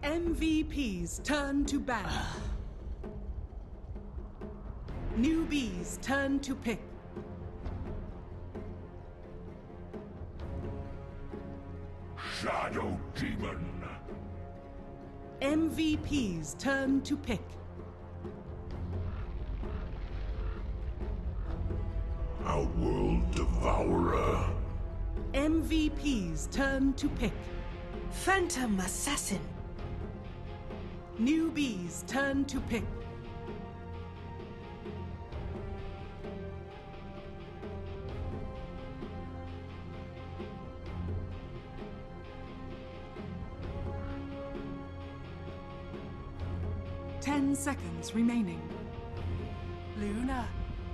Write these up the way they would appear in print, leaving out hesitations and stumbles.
MVP's turn to ban. Newbee's turn to pick. Shadow Demon. MVP's turn to pick. Outworld Devourer. MVP's turn to pick. Phantom Assassin. Newbee's turn to pick. Ten seconds remaining. Luna.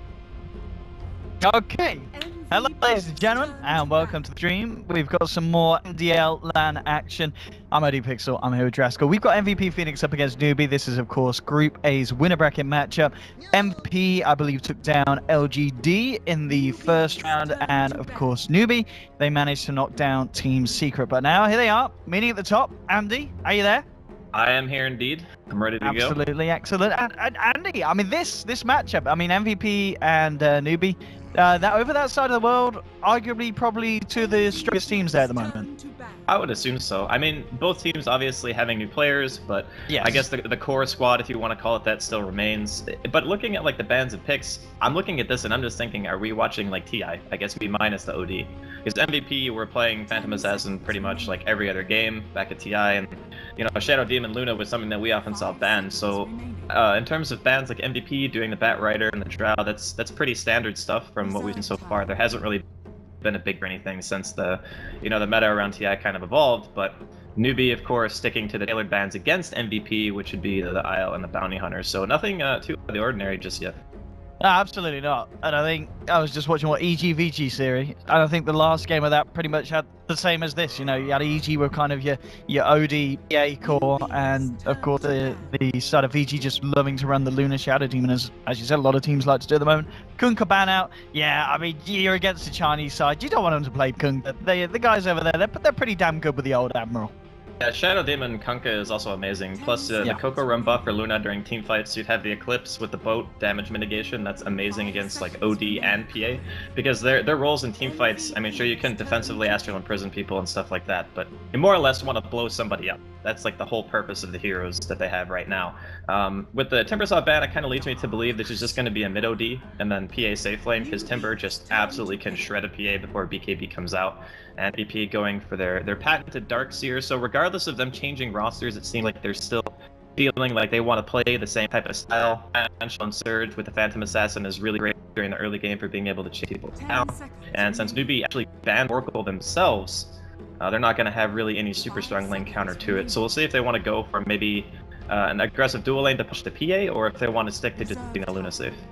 Okay. Hello, ladies and gentlemen, and welcome to the stream. We've got some more MDL LAN action. I'm OD Pixel, I'm here with Draskell. We've got MVP Phoenix up against Newbee. This is, of course, Group A's winner bracket matchup. MVP, I believe, took down LGD in the first round, and, of course, Newbee, they managed to knock down Team Secret. But now, here they are, meeting at the top. Andy, are you there? I am here indeed. I'm ready to go. Absolutely excellent. And Andy, I mean, this matchup, I mean, MVP and Newbee, that over that side of the world, arguably probably two of the strongest teams there at the moment. I would assume so. I mean, both teams obviously having new players, but yes. I guess the core squad, if you want to call it that, still remains. But looking at like the bans and picks, I'm looking at this and I'm just thinking, are we watching like TI? I guess B minus the OD. Because MVP, we're playing Phantom Assassin pretty much like every other game back at TI, and you know, Shadow Demon Luna was something that we often saw banned. So in terms of bans like MVP doing the Bat Rider and the Drow, that's pretty standard stuff from what we've seen so far. There hasn't really been a big or anything since the meta around TI kind of evolved, but Newbee, of course, sticking to the tailored bans against MVP, which would be the Isle and the Bounty Hunter. So nothing too out of the ordinary just yet. No, absolutely not. And I think I was just watching what EG-VG series, and I think the last game of that pretty much had the same as this. You know, you had EG with kind of your OD, EA core, and of course the side of VG just loving to run the Lunar Shadow Demon, as you said, a lot of teams like to do at the moment. Kunkka ban out. Yeah, I mean, you're against the Chinese side. You don't want them to play Kunkka. The guys over there, they're pretty damn good with the old Admiral. Yeah, Shadow Demon Kunkka is also amazing. Plus the Coco Run buff for Luna during team fights, you'd have the Eclipse with the boat damage mitigation. That's amazing against like OD and PA, because their roles in team fights, I mean, sure, you can defensively astral imprison people and stuff like that, but you more or less want to blow somebody up. That's like the whole purpose of the heroes that they have right now. With the Timber Saw ban, it kind of leads me to believe this is just going to be a mid OD and then PA safe lane, because Timber just absolutely can shred a PA before BKB comes out. And BP going for their patented Darkseer. So regardless of them changing rosters, it seems like they're still feeling like they want to play the same type of style. Potential and Surge with the Phantom Assassin is really great during the early game for being able to chase people down. And since Newbee actually banned Oracle themselves, they're not going to have really any super strong lane counter to it. So we'll see if they want to go for maybe an aggressive dual lane to push the PA, or if they want to stick to just being a Luna safe.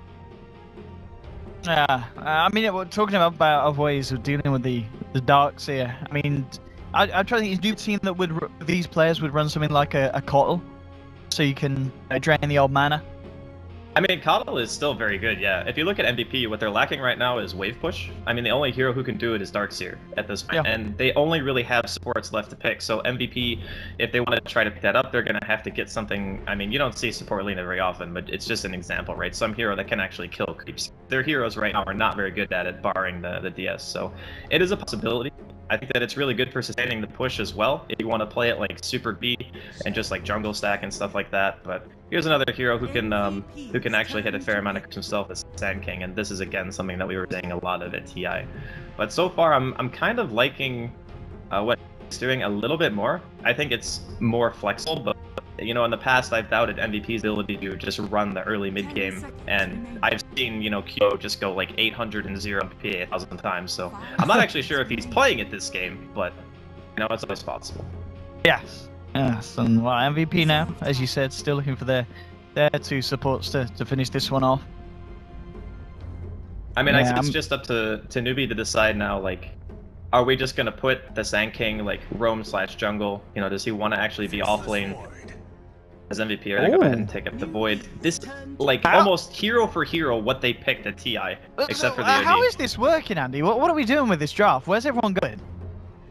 Yeah, I mean, we're talking about ways of dealing with the Darkseer. I mean, I'm trying to think, is new team that would these players would run something like a Coddle, so you can drain the old mana. I mean, Coddle is still very good, yeah. If you look at MVP, what they're lacking right now is Wave Push. I mean, the only hero who can do it is Darkseer at this point, and they only really have supports left to pick. So MVP, if they want to try to pick that up, they're going to have to get something. I mean, you don't see support Lena very often, but it's just an example, right? Some hero that can actually kill creeps. Their heroes right now are not very good at it, barring the DS. So it is a possibility. I think that it's really good for sustaining the push as well, if you want to play it like super B and just like jungle stack and stuff like that. But here's another hero who can actually hit a fair amount of creeps himself as Sand King, and this is again something that we were seeing a lot of at TI. But so far, I'm kind of liking what it's doing a little bit more. I think it's more flexible, but you know, in the past I've doubted MVP's ability to just run the early mid game, and I've seen, you know, Kyo just go like 800 and 0 PA 1,000 times. So I'm not actually sure if he's playing it this game, but you know, it's always possible. Yes, and well, MVP now, as you said, still looking for their two supports to finish this one off. I mean, I think it's just up to Newbee to decide now, like, are we just gonna put the Sand King like roam/jungle? You know, does he want to actually be off lane as MVP, or they go ahead and take up the Void? This, like, almost hero for hero what they picked at TI, except for the OD. How is this working, Andy? What are we doing with this draft? Where's everyone going?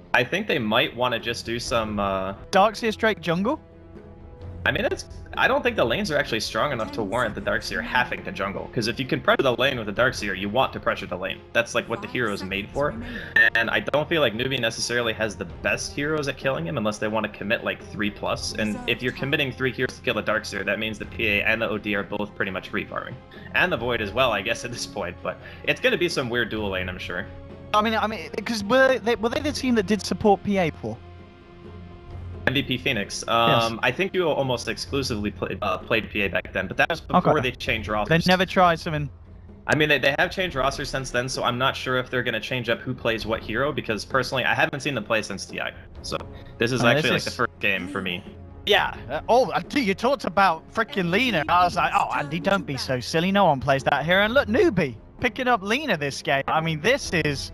I think they might want to just do some. Darkseer straight jungle? I mean, I don't think the lanes are actually strong enough to warrant the Darkseer having to jungle. Because if you can pressure the lane with the Darkseer, you want to pressure the lane. That's like what the hero is made for. And I don't feel like Newbee necessarily has the best heroes at killing him unless they want to commit like 3+. And if you're committing 3 heroes to kill the Darkseer, that means the PA and the OD are both pretty much free farming. And the Void as well, I guess, at this point. But it's going to be some weird dual lane, I'm sure. I mean, because were they the team that did support PA for? MVP Phoenix. Yes. I think you almost exclusively played PA back then, but that was before they changed rosters. They never tried something. I mean, they have changed rosters since then, so I'm not sure if they're going to change up who plays what hero, because personally, I haven't seen them play since TI. So this is actually like the first game for me. Yeah. Dude, you talked about freaking Lina. I was like, oh, Andy, don't be so silly. No one plays that hero. And look, Newbee picking up Lina this game. I mean, this is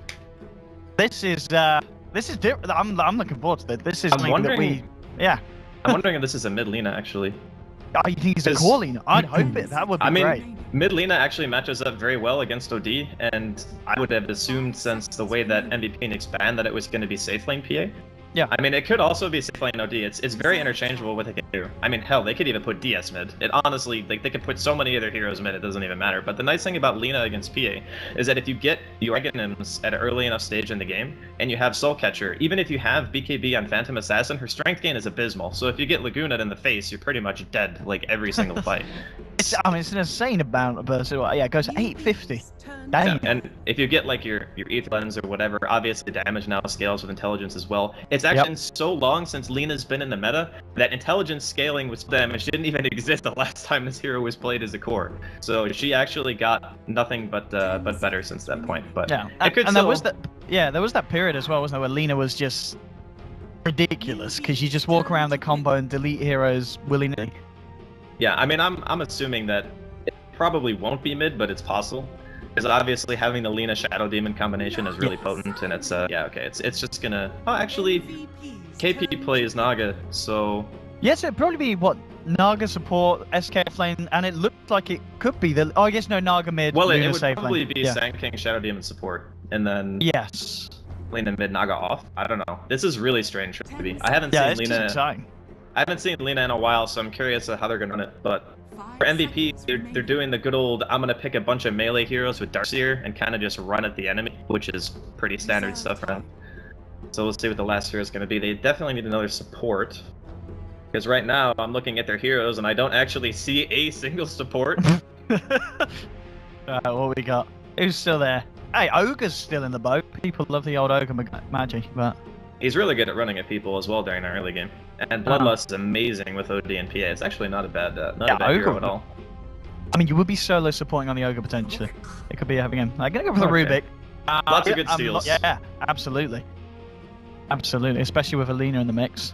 different. I'm looking forward to it. This is something that we, yeah. I'm wondering if this is a mid Lina actually. Oh, you think it's a core Lina? I'd hope it. That would be great. Mid Lina actually matches up very well against OD, and I would have assumed since the way that MVP Phoenix banned that it was going to be safe lane PA. Yeah. I mean, it could also be safe lane OD. It's very interchangeable what they can do. I mean, hell, they could even put DS mid. It honestly, like, they could put so many other heroes mid, it doesn't even matter. But the nice thing about Lina against PA is that if you get your items at an early enough stage in the game, and you have Soul Catcher, even if you have BKB on Phantom Assassin, her strength gain is abysmal. So if you get Laguna in the face, you're pretty much dead, like, every single fight. It's an insane amount of burst. Yeah, it goes 850. Dang. Yeah, and if you get like your Ether Lens or whatever, obviously damage now scales with intelligence as well. It's actually been so long since Lina's been in the meta that intelligence scaling with damage didn't even exist the last time this hero was played as a core. So she actually got nothing but better since that point. But yeah, there was that period as well, wasn't there, where Lina was just ridiculous because you just walk around the combo and delete heroes willy-nilly. Yeah, I mean, I'm assuming that it probably won't be mid, but it's possible. Because obviously having the Lina Shadow Demon combination is really potent, and it's it's just gonna. Oh, actually, KP plays Naga, so. Yes, it'd probably be what Naga support, SKF lane, and it looked like it could be the. Oh, I guess no Naga mid. Well, Luna it would safe probably lane. be Sand King Shadow Demon support, and then. Yes. Lina mid, Naga off. I don't know. This is really strange to me. I haven't seen Lina. Exciting. I haven't seen Lina in a while, so I'm curious how they're gonna run it, but. For MVP, they're doing the good old, I'm going to pick a bunch of melee heroes with Darkseer and kind of just run at the enemy, which is pretty standard stuff for them. So we'll see what the last hero is going to be. They definitely need another support. Because right now, I'm looking at their heroes and I don't actually see a single support. What we got? Who's still there? Hey, Ogre's still in the boat. People love the old Ogre magic, but... He's really good at running at people as well during our early game. And Bloodlust is amazing with OD and PA. It's actually not a bad, hero at all. I mean, you would be solo supporting on the Ogre potentially. It could be having him. I'm going to go for the Rubik. Lots of good steals. Yeah, absolutely. Absolutely, especially with a Lina in the mix.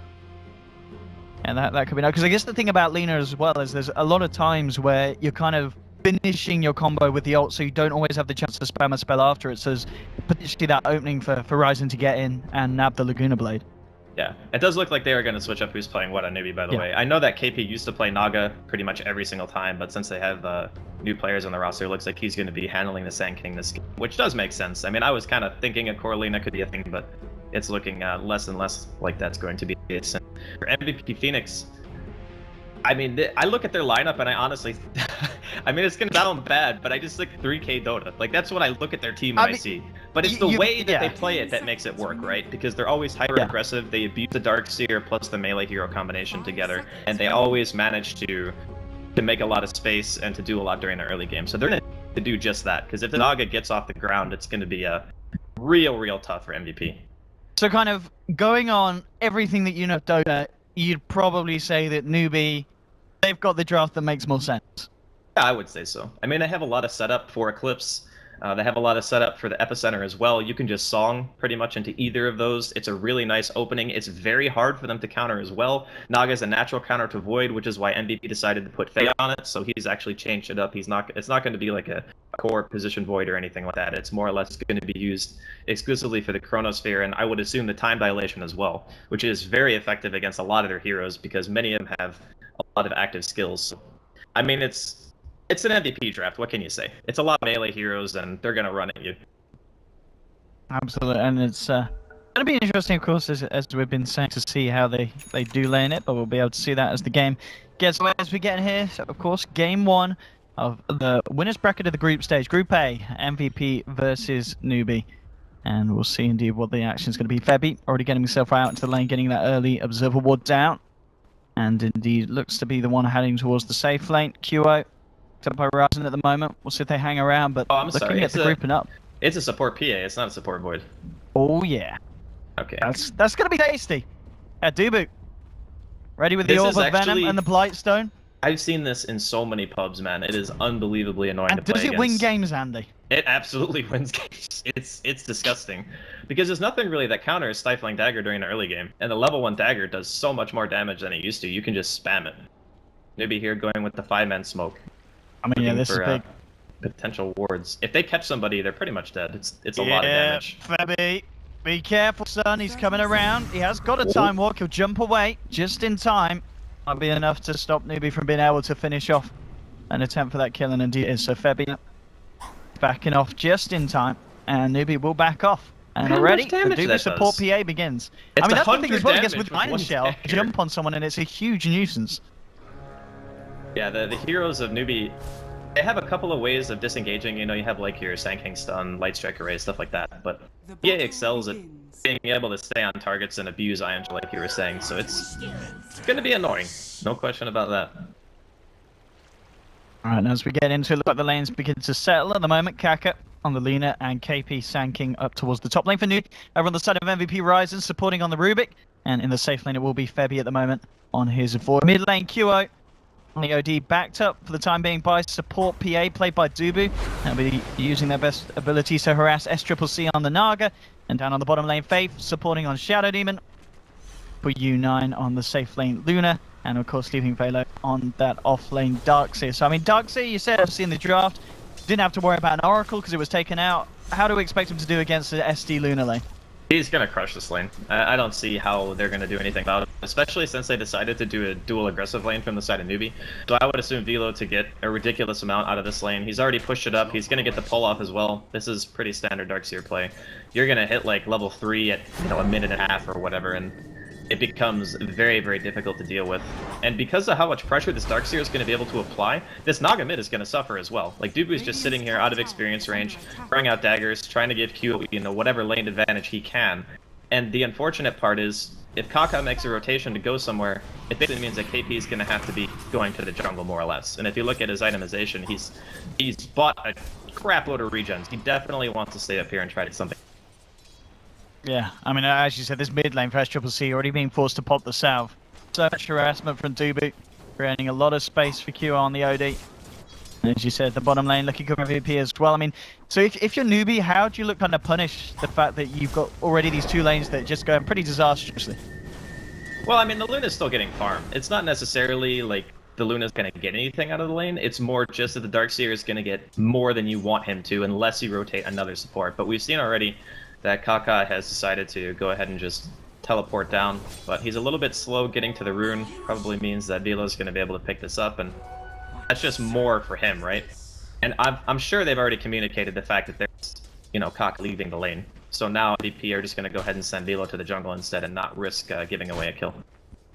And that could be... Because I guess the thing about Lina as well is there's a lot of times where you're kind of finishing your combo with the ult, so you don't always have the chance to spam a spell after it. So there's potentially that opening for Ryzen to get in and nab the Laguna Blade. Yeah, it does look like they are going to switch up who's playing what on Newbee, by the way. I know that KP used to play Naga pretty much every single time, but since they have new players on the roster, it looks like he's going to be handling the Sand King this game, which does make sense. I mean, I was kind of thinking a core Lina could be a thing, but it's looking less and less like that's going to be the case. For MVP Phoenix, I mean, I look at their lineup and I honestly, I mean, it's going to sound bad, but I just like 3K Dota. Like, that's what I look at their team and I see. But it's the way that they play it that makes it work, right? Because they're always hyper-aggressive. They abuse the Darkseer plus the melee hero combination together. And they always manage to make a lot of space and to do a lot during the early game. So they're going to do just that. Because if the Naga gets off the ground, it's going to be real tough for MVP. So kind of going on everything that you know of Dota, you'd probably say that Newbee, they've got the draft that makes more sense. Yeah, I would say so. I mean, they have a lot of setup for Eclipse. They have a lot of setup for the Epicenter as well. You can just song pretty much into either of those. It's a really nice opening. It's very hard for them to counter as well. Naga's a natural counter to Void, which is why MVP decided to put Faye on it. So he's actually changed it up. It's not going to be like a core position Void or anything like that. It's more or less going to be used exclusively for the Chronosphere, and I would assume the Time Dilation as well, which is very effective against a lot of their heroes because many of them have a lot of active skills. So, I mean, it's an MVP draft. What can you say? It's a lot of melee heroes, and they're gonna run at you. Absolutely, and it's It'll be interesting, of course, as we've been saying, to see how they do lane it, but we'll be able to see that as the game gets away as we get in here. So, of course, game 1 of the winners bracket of the group stage. Group A, MVP versus Newbee. And we'll see indeed what the action is going to be. Febby already getting himself out into the lane, getting that early observer ward down. And indeed looks to be the one heading towards the safe lane. QO, up by Ryzen at the moment. We'll see if they hang around, but looking at the grouping up. It's a support PA, it's not a support void. Oh, yeah. Okay. That's going to be tasty. Dubu. Ready with the Orb of Venom and the Blightstone? I've seen this in so many pubs, man. It is unbelievably annoying to play against. Does it win games, Andy? It absolutely wins games. It's disgusting. Because there's nothing really that counters Stifling Dagger during the early game. And the level 1 dagger does so much more damage than it used to. You can just spam it. Newbee here going with the 5-man smoke. I mean, yeah, this is big. Potential wards. If they catch somebody, they're pretty much dead. It's a lot of damage. Febby. Be careful, son. He's coming around. He has got a time walk. He'll jump away just in time. Might be enough to stop Newbee from being able to finish off an attempt for that kill, and indeed is. So Febby backing off just in time, and Newbee will back off. And already, the Newbee support PA begins. I mean, that's the thing as well, I guess, with Iron Shell, jump on someone and it's a huge nuisance. Yeah, the heroes of Newbee, they have a couple of ways of disengaging. You know, you have like your Sand King stun, Light Strike Array, stuff like that. But EA excels at being able to stay on targets and abuse Iron Shell, like you were saying. So it's going to be annoying. No question about that. Alright, as we get into it, look like the lanes begin to settle at the moment. Kaka on the Lina and KP Sand King up towards the top lane for Nude. Over on the side of MVP Ryzen, supporting on the Rubik. And in the safe lane, it will be Febby at the moment on his Void. Mid lane, QO. On the OD, backed up for the time being by support PA, played by Dubu. They'll be using their best abilities to harass SCCC on the Naga. And down on the bottom lane, Faith, supporting on Shadow Demon. For U9 on the safe lane, Luna. And of course, leaving Velo on that off lane, Darkseer. So, I mean, Darkseer, you said, obviously in the draft, didn't have to worry about an Oracle because it was taken out. How do we expect him to do against the SD Luna lane? He's going to crush this lane. I don't see how they're going to do anything about it, especially since they decided to do a dual aggressive lane from the side of Newbee. So I would assume Velo to get a ridiculous amount out of this lane. He's already pushed it up. He's going to get the pull off as well. This is pretty standard Darkseer play. You're going to hit like level 3 at, you know, a minute and a half or whatever, and it becomes very, very difficult to deal with. And because of how much pressure this Darkseer is going to be able to apply, this Naga mid is going to suffer as well. Like, Dubu's just sitting here out of experience range, throwing out daggers, trying to give Q, you know, whatever lane advantage he can. And the unfortunate part is, if Kaka makes a rotation to go somewhere, it basically means that KP is going to have to be going to the jungle more or less. And if you look at his itemization, he's bought a crap load of regens. He definitely wants to stay up here and try to do something. Yeah, I mean, as you said, this mid lane for SCCC already being forced to pop the south. So much harassment from Dubu, creating a lot of space for QO on the OD. And as you said, the bottom lane looking good for MVP as well. I mean, so if you're Newbee, how do you look kind of punish the fact that you've got already these two lanes that just go pretty disastrously? Well, I mean, the Luna's still getting farmed. It's not necessarily like the Luna's going to get anything out of the lane. It's more just that the Darkseer is going to get more than you want him to unless you rotate another support. But we've seen already that Kaka has decided to go ahead and just teleport down, but he's a little bit slow getting to the rune. Probably means that Velo's going to be able to pick this up, and that's just more for him, right? And I'm sure they've already communicated the fact that there's, you know, Kaka leaving the lane. So now MVP are just going to go ahead and send Velo to the jungle instead and not risk giving away a kill.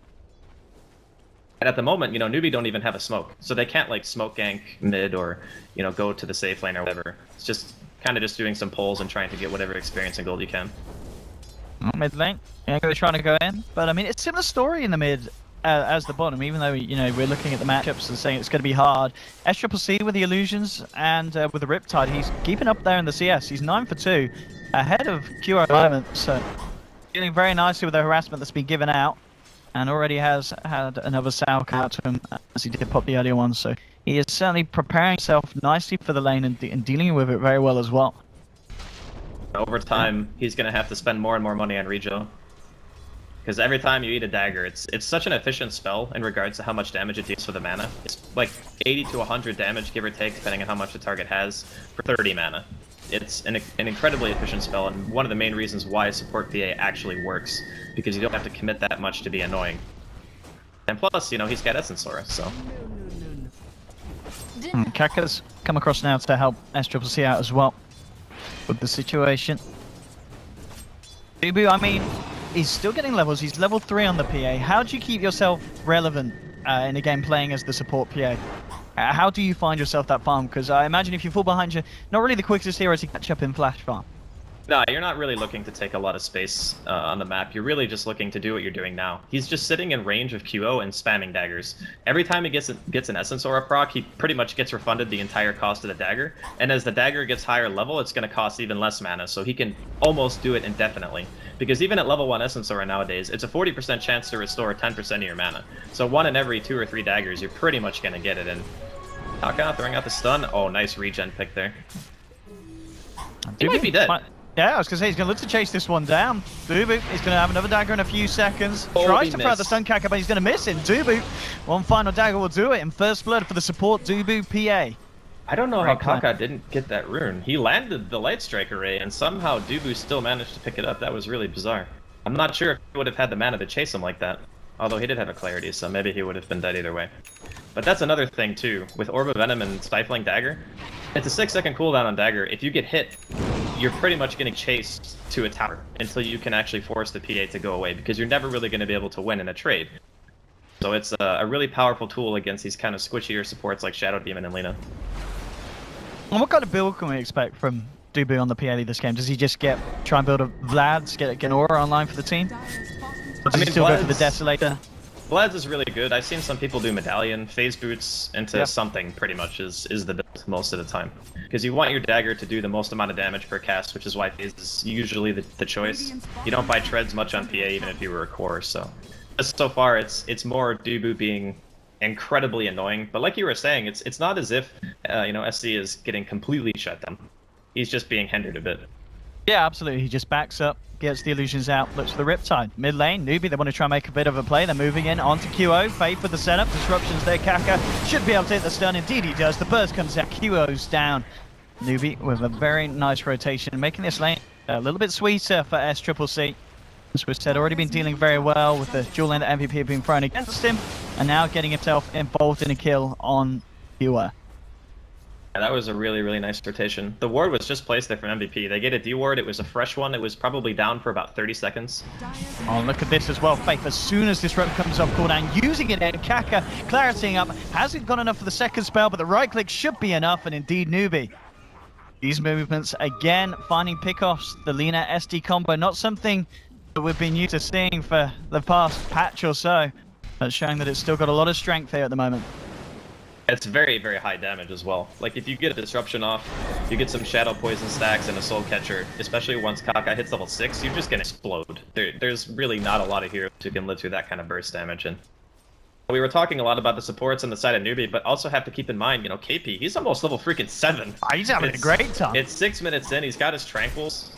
And at the moment, you know, Newbee don't even have a smoke, so they can't like smoke gank mid or, you know, go to the safe lane or whatever. It's just kind of just doing some pulls and trying to get whatever experience and gold you can. Mid lane, yeah, they're trying to go in, but I mean, it's a similar story in the mid as the bottom. Even though, you know, we're looking at the matchups and saying it's going to be hard. SCCC with the illusions and with the Riptide, he's keeping up there in the CS. He's 9 for 2, ahead of QO at the moment, so dealing very nicely with the harassment that's been given out, and already has had another Sao out to him as he did pop the earlier one. So he is certainly preparing himself nicely for the lane and dealing with it very well as well. Over time, he's going to have to spend more and more money on Regio. Because every time you eat a dagger, it's such an efficient spell in regards to how much damage it deals for the mana. It's like 80 to 100 damage, give or take, depending on how much the target has, for 30 mana. It's an incredibly efficient spell, and one of the main reasons why support PA actually works, because you don't have to commit that much to be annoying. And plus, you know, he's got Essence Aura, so... Kaka's come across now to help SCCC out as well with the situation. Newbee, I mean, he's still getting levels. He's level 3 on the PA. How do you keep yourself relevant in a game playing as the support PA? How do you find yourself that farm? Because I imagine if you fall behind, you're not really the quickest hero to catch up in flash farm. No, you're not really looking to take a lot of space on the map. You're really just looking to do what you're doing now. He's just sitting in range of QO and spamming daggers. Every time he gets an Essence Aura proc, he pretty much gets refunded the entire cost of the dagger. And as the dagger gets higher level, it's going to cost even less mana, so he can almost do it indefinitely. Because even at level 1 Essence Aura nowadays, it's a 40% chance to restore 10% of your mana. So 1 in every 2 or 3 daggers, you're pretty much going to get it in. Taka throwing out the stun. Oh, nice regen pick there. He might be dead. Yeah, I was going to say, he's going to look to chase this one down. Dubu is going to have another dagger in a few seconds. Oh, Tries to throw out the stun Kaka, but he's going to miss it. Dubu, one final dagger will do it in first blood for the support Dubu PA. I don't know how Kaka didn't get that rune. He landed the Light Strike Array, and somehow Dubu still managed to pick it up. That was really bizarre. I'm not sure if he would have had the mana to chase him like that. Although he did have a clarity, so maybe he would have been dead either way. But that's another thing too. With Orb of Venom and Stifling Dagger, it's a 6-second cooldown on Dagger. If you get hit, you're pretty much getting chased to a tower until you can actually force the PA to go away, because you're never really going to be able to win in a trade. So it's a really powerful tool against these kind of squishier supports like Shadow Demon and Lina. And what kind of build can we expect from Dubu on the PA this game? Does he just try and build a Vlad, get an Aura online for the team? Or does he still go for the Desolator? Vlad's is really good. I've seen some people do Medallion, Phase Boots into something pretty much is the build most of the time. Because you want your dagger to do the most amount of damage per cast, which is why Phase is usually the choice. You don't buy treads much on PA even if you were a core, so... So far it's more Dubu being incredibly annoying, but like you were saying, it's not as if you know, SC is getting completely shut down. He's just being hindered a bit. Yeah, absolutely. He just backs up, gets the illusions out, looks for the Riptide. Mid lane, Newbee, they want to try and make a bit of a play. They're moving in onto QO. Faith with the setup. Disruptions there. Kaka should be able to hit the stun. Indeed he does. The burst comes out. QO's down. Newbee with a very nice rotation, making this lane a little bit sweeter for SCCC. As we said, already been dealing very well with the dual lane that MVP have been thrown against him, and now getting himself involved in a kill on QO. Yeah, that was a really, really nice rotation. The ward was just placed there from MVP. They get a D-ward. It was a fresh one. It was probably down for about 30 seconds. Oh, look at this as well. Faith, as soon as Disrupt comes off cooldown, using it in. Kaka claritying up. Hasn't got enough for the second spell, but the right click should be enough, and indeed Newbee. These movements, again, finding pickoffs. The Lina SD combo, not something that we've been used to seeing for the past patch or so, but showing that it's still got a lot of strength here at the moment. It's very, very high damage as well. Like, if you get a disruption off, you get some Shadow Poison stacks and a Soul Catcher, especially once Kaka hits level 6, you're just gonna explode. There's really not a lot of heroes who can live through that kind of burst damage. And we were talking a lot about the supports on the side of Newbee, but also have to keep in mind, you know, KP, he's almost level freaking 7. He's having a great time. It's 6 minutes in, he's got his Tranquils.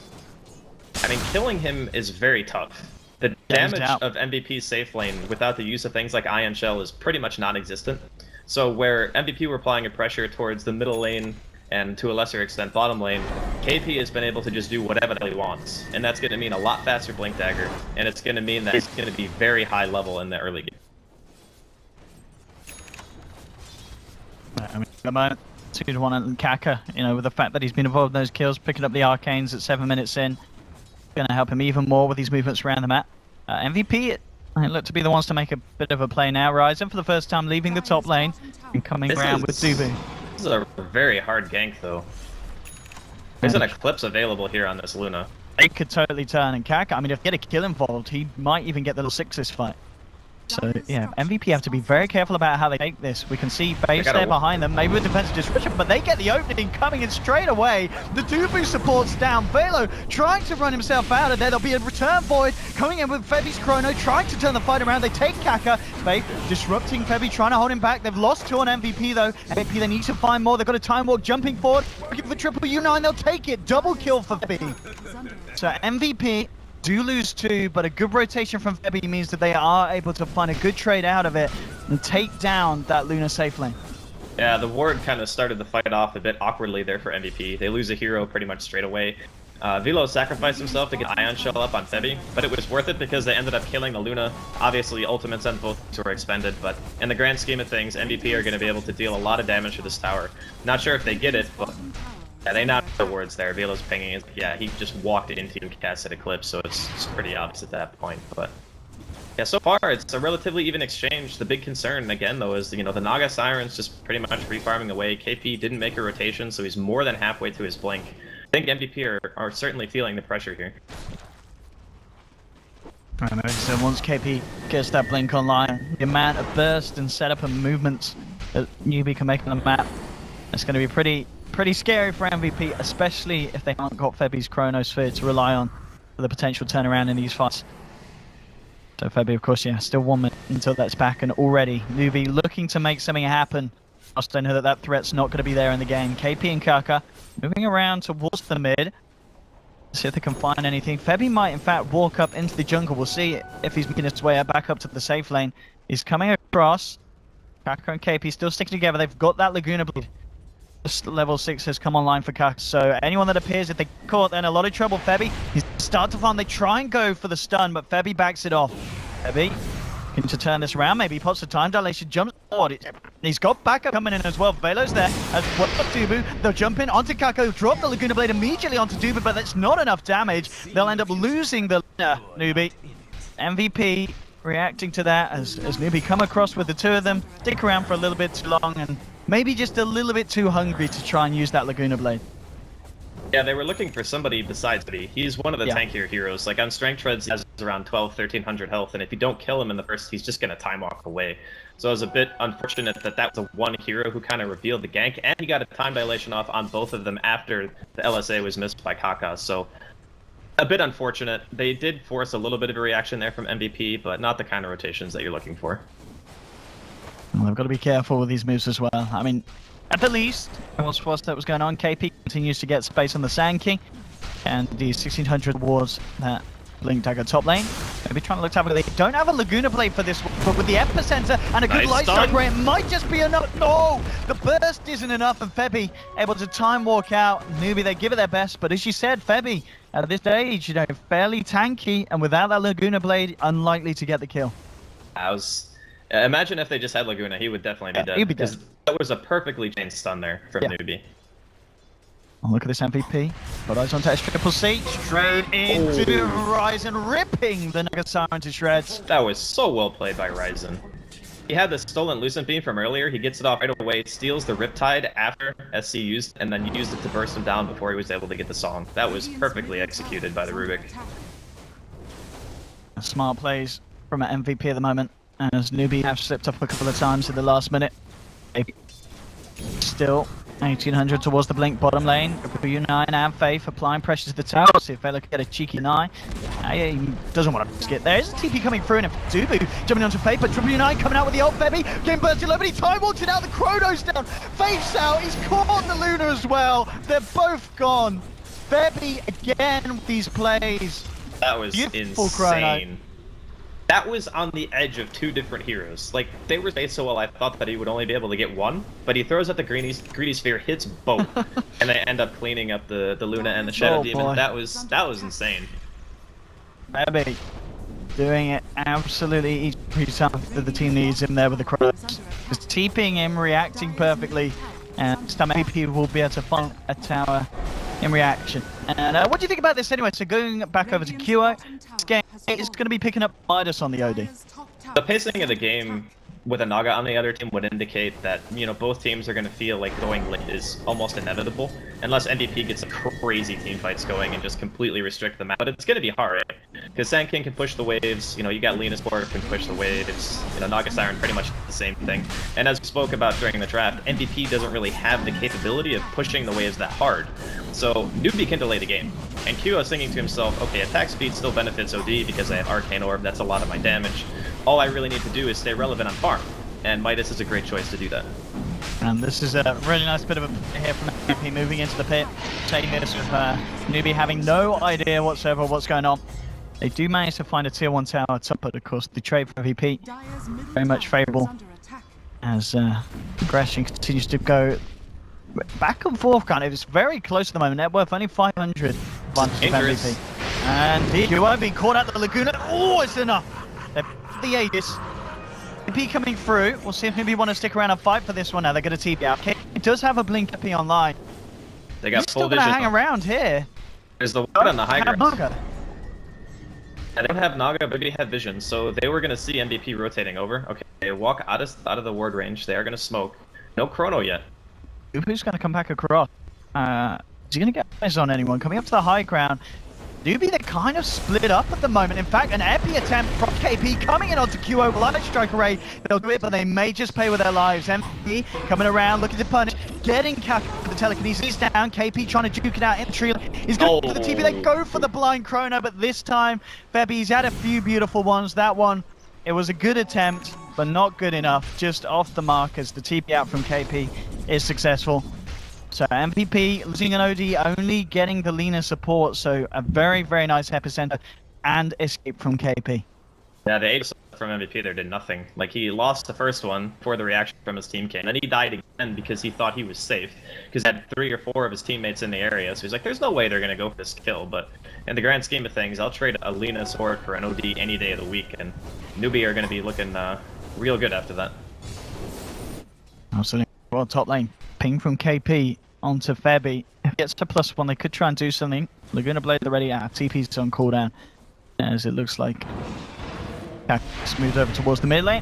I mean, killing him is very tough. The damage of MVP's safe lane without the use of things like Ion Shell is pretty much non-existent. So where MVP were applying a pressure towards the middle lane and to a lesser extent bottom lane, KP has been able to just do whatever he wants. And that's going to mean a lot faster Blink Dagger, and it's going to mean that it's going to be very high level in the early game. I mean, the moment 2-1 and Kaka, you know, with the fact that he's been involved in those kills, picking up the arcanes at 7 minutes in, going to help him even more with his movements around the map. MVP, look to be the ones to make a bit of a play now. Ryzen for the first time leaving the top lane and coming around with Newbee. This is a very hard gank though. There's an Eclipse available here on this Luna. They could totally turn, and Kaka, I mean, if you get a kill involved, he might even get the level 6 this fight. So, yeah, MVP have to be very careful about how they take this. We can see Base there behind them, maybe with defensive disruption, but they get the opening coming in straight away. The Dubu support's down. Velo trying to run himself out of there. There'll be a return void coming in with Febi's Chrono, trying to turn the fight around. They take Kaka. Faith disrupting Febi, trying to hold him back. They've lost 2 on MVP though. MVP, they need to find more. They've got a time walk jumping forward. Looking for triple U9, they'll take it. Double kill for Febi. So MVP do lose 2, but a good rotation from Febi means that they are able to find a good trade out of it and take down that Luna safe lane. Yeah, the ward kind of started the fight off a bit awkwardly there for MVP. They lose a hero pretty much straight away. Velo sacrificed himself to get Ion Shell up on Febi, but it was worth it because they ended up killing the Luna. Obviously, ultimates and both were expended, but in the grand scheme of things, MVP are going to be able to deal a lot of damage to this tower. Not sure if they get it, but Yeah, they not the words there. Velo's pinging is, yeah, he just walked into and casted a clip, so it's pretty obvious at that point. But yeah, so far it's a relatively even exchange. The big concern, again, though, is, you know, the Naga Siren's just pretty much refarming away. KP didn't make a rotation, so he's more than halfway to his blink. I think MVP are certainly feeling the pressure here. I know, so once KP gets that blink online, the amount of burst and setup and movements that Newbee can make on the map, it's going to be pretty scary for MVP, especially if they haven't got Febi's Chronosphere to rely on for the potential turnaround in these fights. So Febi, of course, yeah, still 1 minute until that's back, and already Newbee looking to make something happen. I still know that threat's not going to be there in the game. KP and Kaka moving around towards the mid. See if they can find anything. Febi might, in fact, walk up into the jungle. We'll see if he's making his way back up to the safe lane. He's coming across. Kaka and KP still sticking together. They've got that Laguna Blade. Level 6 has come online for Kaka. So anyone that appears, if they caught, then a lot of trouble. Febi, he's start to farm. They try and go for the stun, but Febi backs it off. Febi looking to turn this around. Maybe he pops the time dilation, jumps forward. He's got backup coming in as well. Velo's there as well as Dubu. They'll jump in onto Kaka, drop the Laguna Blade immediately onto Dubu, but that's not enough damage. They'll end up losing the Newbee. MVP reacting to that as Newbee come across with the two of them. Stick around for a little bit too long and maybe just a little bit too hungry to try and use that Laguna Blade. Yeah, they were looking for somebody besides Newbee. He's one of the tankier heroes. Like, on Strength Treads, he has around 1300 health, and if you don't kill him in the first, he's just going to time walk away. So it was a bit unfortunate that that was the one hero who kind of revealed the gank, and he got a time dilation off on both of them after the LSA was missed by Kaka. So a bit unfortunate. They did force a little bit of a reaction there from MVP, but not the kind of rotations that you're looking for. Well, they've got to be careful with these moves as well. I mean, at the least, whilst that was going on, KP continues to get space on the Sand King, and the 1600 towards that Blink Dagger top lane. Maybe trying to look to have a... They don't have a Laguna Blade for this one, but with the Epicenter and a good light strike rate, it might just be enough. No! The burst isn't enough, and Febi able to time walk out. Newbee, they give it their best, but as you said, Febi, at this stage, you know, fairly tanky, and without that Laguna Blade, unlikely to get the kill. Imagine if they just had Laguna, he would definitely be dead. He'd be dead. That was a perfectly chained stun there from Newbee. Oh, look at this MVP. Got eyes onto Triple C. Straight into Ryzen, ripping the Naga Siren to shreds. That was so well played by Ryzen. He had the stolen Lucent Beam from earlier. He gets it off right away, steals the Riptide after SC used, and then used it to burst him down before he was able to get the song. That was perfectly executed by the Rubik. Smart plays from an MVP at the moment. As Newbee have slipped up a couple of times in the last minute. Still 1800 towards the Blink bottom lane. W9 and Faith applying pressure to the tower. See if Vela can get a cheeky 9. He doesn't want to get there. There's a TP coming through, and Dubu jumping onto Faith, but W9 coming out with the ult. Febi getting bursted low, but he time walked it out. The Chrono's down. Faith's out. He's caught the Luna as well. They're both gone. Febi again with these plays. That was Beautiful insane. Chrono. That was on the edge of two different heroes. Like, they were played so well, I thought that he would only be able to get one, but he throws out the greedy sphere, hits both, and they end up cleaning up the Luna and the Shadow Demon. Boy. That was insane. Febi doing it absolutely each time that the team needs him there with the Chronos. Just TPing him, reacting perfectly, and some MVP will be able to find a tower in reaction. And what do you think about this anyway? So going back over to QO, this game is going to be picking up Midas on the OD. The pacing of the game with a Naga on the other team would indicate that, you know, both teams are going to feel like going late is almost inevitable, unless MVP gets some crazy team fights going and just completely restrict the map. But it's going to be hard, because Sand King can push the waves, you know, you got Lena's Port can push the waves, you know, Naga Siren pretty much the same thing. And as we spoke about during the draft, MVP doesn't really have the capability of pushing the waves that hard. So Newbee can delay the game. And Q is thinking to himself, okay, attack speed still benefits OD because I have Arcane Orb, that's a lot of my damage. All I really need to do is stay relevant on farm. And Midas is a great choice to do that. And this is a really nice bit of a hit from MVP moving into the pit. Taking this with Newbee having no idea whatsoever what's going on. They do manage to find a tier 1 tower top, but of course the trade for MVP very much favourable as aggression continues to go back and forth kind of. It's very close at the moment. Net worth only 500 advantage of MVP. And he won't be caught out the Laguna. Oh, it's enough. The Aegis. MVP coming through. We'll see if maybe want to stick around and fight for this one now. They're going to TP out. Okay, it does have a Blink EP online. They got He's full still gonna vision. hang around here. There's the one on the high ground. Naga. And they don't have Naga, but they have vision, so they were gonna see MVP rotating over. Okay, they walk out of the ward range. They are gonna smoke. No chrono yet. Who's gonna come back across? Is he gonna get eyes on anyone? Coming up to the high ground. NewBee, they're kind of split up at the moment. In fact, an epi attempt from KP coming in onto Q over Light Strike Array. They'll do it, but they may just pay with their lives. MVP coming around, looking to punish, getting captured with the telekinesis down. KP trying to duke it out in the tree. He's going for the TP. They go for the blind chrono, but this time, Febby's had a few beautiful ones. That one, it was a good attempt, but not good enough. Just off the mark as the TP out from KP is successful. So MVP losing an OD, only getting the Lina support, so a very, very nice epicenter and escape from KP. Yeah, the aid from MVP there did nothing. Like, he lost the first one before the reaction from his team came. Then he died again because he thought he was safe, because he had 3 or 4 of his teammates in the area. So he's like, there's no way they're going to go for this kill. But in the grand scheme of things, I'll trade a Lina sword for an OD any day of the week, and Newbee are going to be looking real good after that. Absolutely. Well, top lane. Ping from KP onto Febby. If it gets to +1, they could try and do something. Laguna Blade already out. TP's on cooldown, as it looks like Cactus moves over towards the mid lane.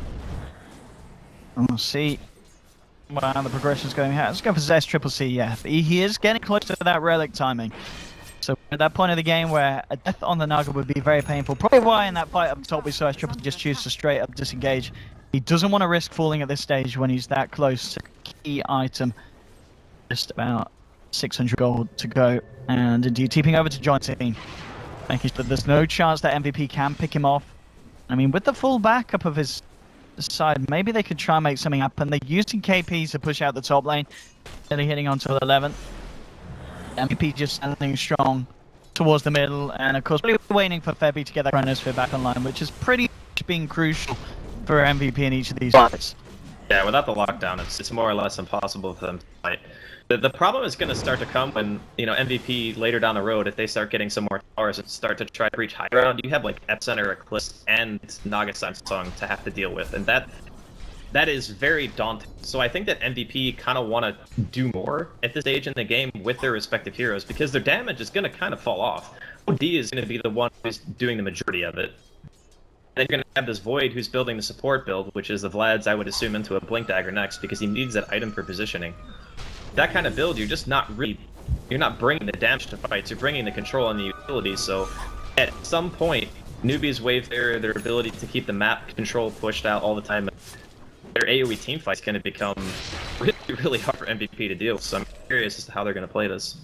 And we'll see how the progression's going here. Let's go for Zest Triple C, yeah. He is getting close to that relic timing. So at that point of the game where a death on the Naga would be very painful. Probably why in that fight up top we saw Triple C just choose to straight up disengage. He doesn't want to risk falling at this stage when he's that close to key item. Just about 600 gold to go, and indeed TPing over to join team, making sure that there's no chance that MVP can pick him off. I mean, with the full backup of his side, maybe they could try and make something happen. They're using KP to push out the top lane, nearly hitting onto the 11th. MVP just standing strong towards the middle, and of course we're waiting for Febby to get that Chronosphere back online, which has pretty much been crucial for MVP in each of these fights. Yeah, without the lockdown, it's more or less impossible for them to fight. The problem is going to start to come when, you know, MVP later down the road, if they start getting some more towers and start to try to reach high ground, you have like Epicenter, Eclipse, and Naga-Samsung to have to deal with, and that is very daunting. So I think that MVP kind of want to do more at this stage in the game with their respective heroes, because their damage is going to kind of fall off. OD is going to be the one who's doing the majority of it. And then you're going to have this Void who's building the support build, which is the Vlad's, I would assume, into a Blink Dagger next, because he needs that item for positioning. That kind of build, you're just not really, you're not bringing the damage to fights, you're bringing the control and the utility, so at some point, Newbee's wave their ability to keep the map control pushed out all the time, their AoE team fight's going to become really, really hard for MVP to deal, so I'm curious as to how they're going to play this.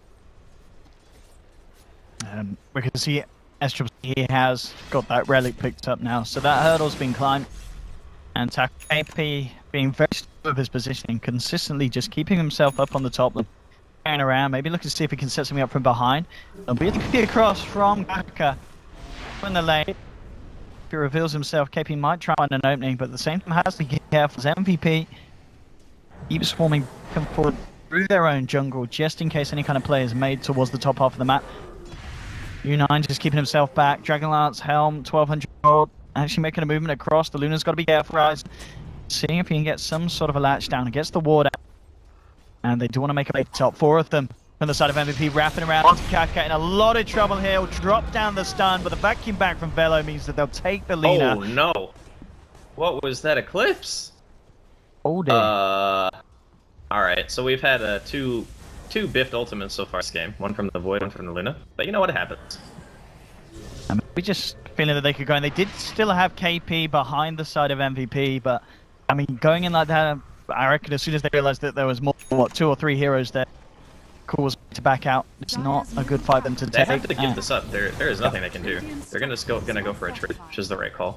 We can see he has got that relic picked up now, so that hurdle's been climbed, and KP being very strong with his positioning, consistently just keeping himself up on the top, carrying around, maybe looking to see if he can set something up from behind. There'll be a TP across from Kaka in the lane. If he reveals himself, KP might try on an opening, but at the same time has to be careful as MVP keeps swarming back and forward through their own jungle, just in case any kind of play is made towards the top half of the map. U9 just keeping himself back. Dragonlance, Helm, 1200 gold. Actually making a movement across. The Luna's got to be careful, guys. Seeing if he can get some sort of a latch down against the ward out. And they do want to make a play top. 4 of them on the side of MVP, wrapping around onto Kaka in a lot of trouble here. Will drop down the stun, but the vacuum back from Velo means that they'll take the Lina. Oh no! What was that Eclipse? Oh dear. Alright, so we've had two biffed ultimates so far this game. One from the Void, one from the Luna. But you know what happens. We just feeling that they could go, and they did still have KP behind the side of MVP, but I mean, going in like that, I reckon as soon as they realized that there was more, what, 2 or 3 heroes there, cool was to back out. It's not a good fight them to take. They have to give this up. There is nothing they can do. They're gonna go for a trade, which is the right call.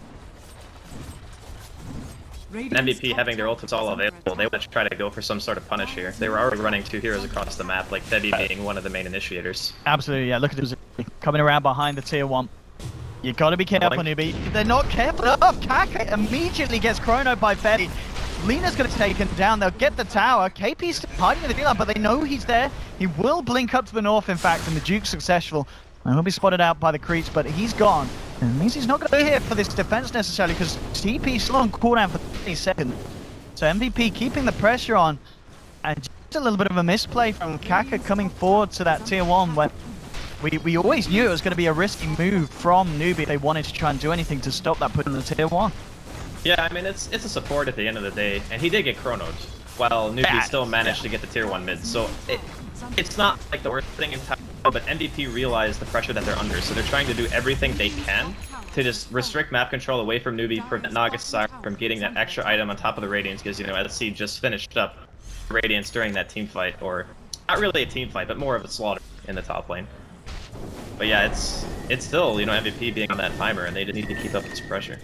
MVP having their ultimates all available, they want to try to go for some sort of punish here. They were already running 2 heroes across the map, like Febby being one of the main initiators. Absolutely, yeah. Look at it, coming around behind the tier 1. You gotta be careful, Newbee. They're not careful enough. Kaka immediately gets chronoed by Febby. Lina's gonna take him down. They'll get the tower. KP's still hiding in the field, but they know he's there. He will blink up to the north, in fact, and the Duke's successful. And he'll be spotted out by the creeps, but he's gone. And it means he's not going to be here for this defense necessarily, because TP's still on cooldown for 30 seconds. So MVP keeping the pressure on and a little bit of a misplay from Kaka coming forward to that tier 1 when we always knew it was going to be a risky move from Newbee if they wanted to try and do anything to stop that put in the tier 1. Yeah, I mean, it's a support at the end of the day, and he did get chronoed, while Newbee still managed to get the tier 1 mid, so it's not like the worst thing in time, but MVP realized the pressure that they're under, so they're trying to do everything they can to just restrict map control away from Newbee, prevent Nagasaki from getting that extra item on top of the Radiance, because, you know, SC just finished up Radiance during that team fight, or not really a team fight, but more of a slaughter in the top lane. But yeah, it's still, you know, MVP being on that timer, and they just need to keep up this pressure.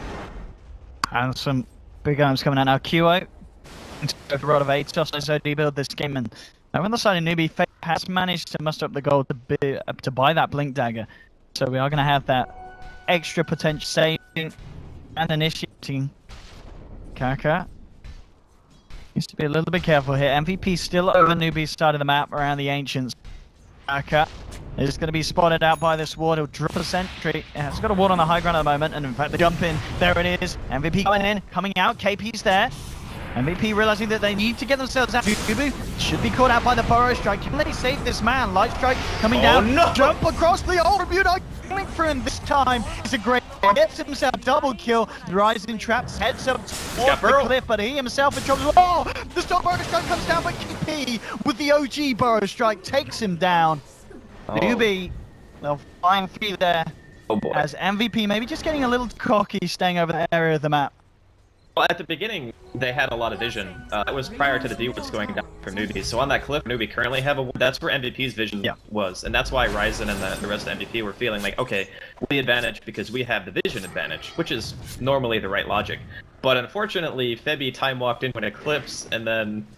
And some big items coming out now. QO into the rod of Atos as OD build this game, and on the side of Newbee, Faye has managed to muster up the gold to buy that Blink Dagger. So we are going to have that extra potential saving and initiating. Kaka needs to be a little bit careful here. MVP still over Newbee's side of the map around the Ancients. Kaka is going to be spotted out by this ward. He'll drop a sentry. Yeah, it's got a ward on the high ground at the moment, and in fact, they jump in. There it is. MVP going in, coming out. KP's there. MVP realizing that they need to get themselves out. Newbee should be caught out by the Burrow Strike. Can they save this man? Light Strike coming down. No. Jump across the Autumn International coming for him this time. It's a great. Gets himself double kill. The Rising Traps heads up towards the cliff, but he himself in trouble. Oh, the stop Burrow Strike comes down, but KP with the OG Burrow Strike takes him down. Newbee, they'll find 3 there. Oh boy. As MVP maybe just getting a little cocky, staying over the area of the map. Well, at the beginning, they had a lot of vision. That was prior to the D-Woods going down for Newbee. So on that cliff, Newbee currently have a... That's where MVP's vision was. And that's why Ryzen and the rest of MVP were feeling like, okay, we advantage because we have the vision advantage, which is normally the right logic. But unfortunately, Febby time-walked into an eclipse, and then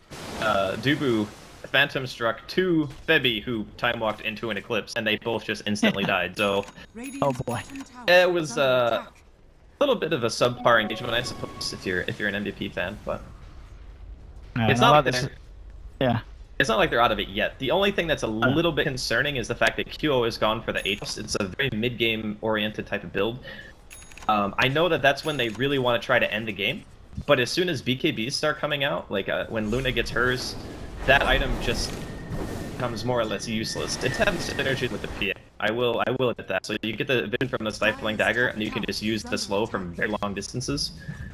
Dubu Phantom struck to Febby, who time-walked into an eclipse, and they both just instantly died. So, oh boy. It was... a little bit of a subpar engagement, I suppose, if you're an MVP fan, but it's not like it's not like they're out of it yet. The only thing that's a little bit concerning is the fact that QO is gone for the Atos. It's a very mid-game oriented type of build. I know that that's when they really want to try to end the game, but as soon as BKBs start coming out, like when Luna gets hers, that item just becomes more or less useless. It's having synergy with the PA. I will admit that. So you get the vision from the Stifling Dagger, and you can just use the slow from very long distances.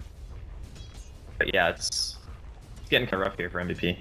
But yeah, it's getting kind of rough here for MVP.